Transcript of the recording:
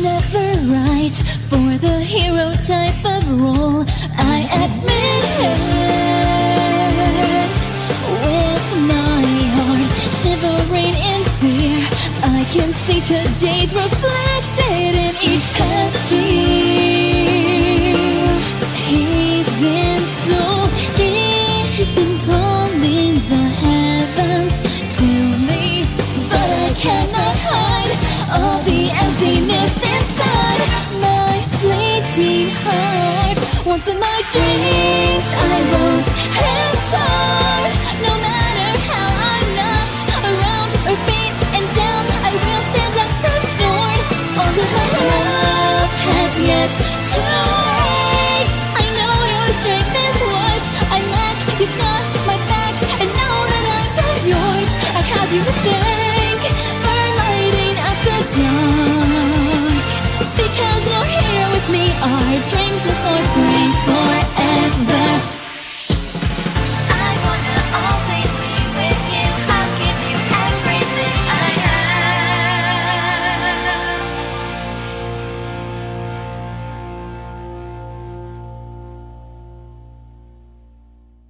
never right for the hero type of role. I admit it. With my heart shivering in fear, I can see today's reflected in each past year. Even so, it has been calling the heavens to me, but I cannot hide all the emptiness inside my fleeting heart. Once in my dreams I rose and soared. No matter how I'm knocked around or beaten down, I will stand up restored. All of my love has yet to